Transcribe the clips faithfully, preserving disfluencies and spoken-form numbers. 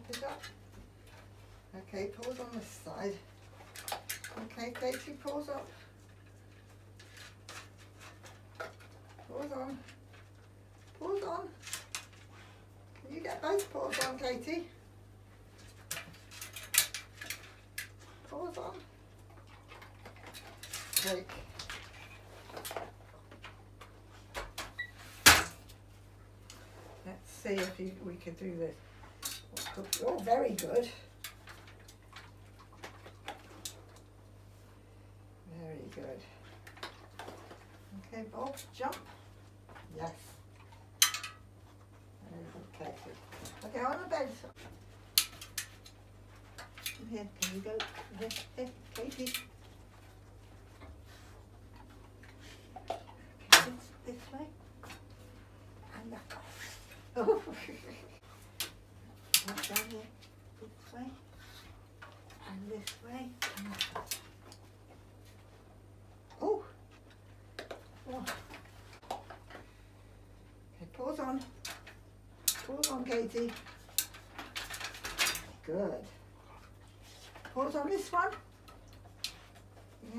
it up. Okay, pause on this side. Okay, Katy, pause up. Pause on. Pause on. Can you get both paws on, Katy? Pause on. Break. Let's see if you, we could do this. Oh, very good. Very good. Okay, Bob, jump. Yes. Very good, Katy. Okay, on the bed. Here, can you go? Here, here, Katy. Okay, this, this way. And back off. Oh. Down here, this way. And this way. And oh. Oh. Okay, pause on. Pause on, Katy. Good. Pause on this one. Yeah.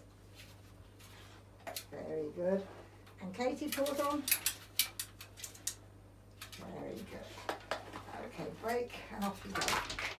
Very good. And Katy, pause on. Very good. Okay, break and off you go.